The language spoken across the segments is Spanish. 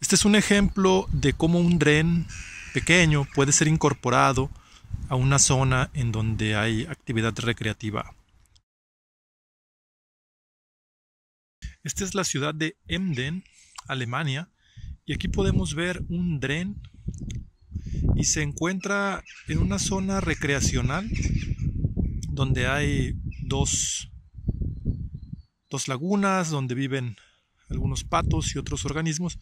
Este es un ejemplo de cómo un dren pequeño puede ser incorporado a una zona en donde hay actividad recreativa. Esta es la ciudad de Emden, Alemania, y aquí podemos ver un dren y se encuentra en una zona recreacional donde hay dos lagunas donde viven algunos patos y otros organismos.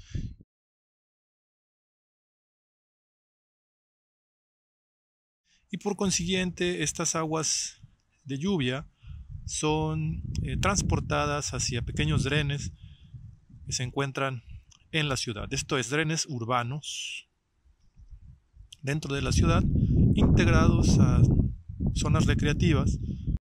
Y por consiguiente, estas aguas de lluvia son transportadas hacia pequeños drenes que se encuentran en la ciudad. Esto es, drenes urbanos dentro de la ciudad, integrados a zonas recreativas.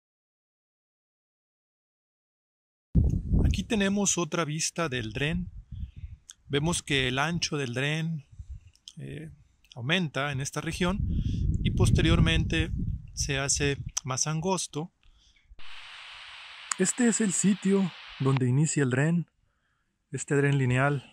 Aquí tenemos otra vista del dren. Vemos que el ancho del dren aumenta en esta región y posteriormente se hace más angosto. Este es el sitio donde inicia el dren, este dren lineal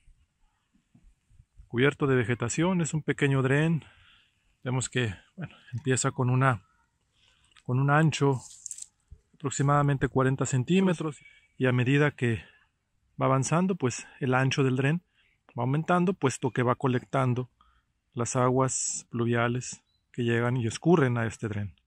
cubierto de vegetación. Es un pequeño dren. Vemos que empieza con un ancho aproximadamente 40 centímetros y a medida que va avanzando, pues el ancho del dren va aumentando, puesto que va colectando las aguas pluviales que llegan y escurren a este dren.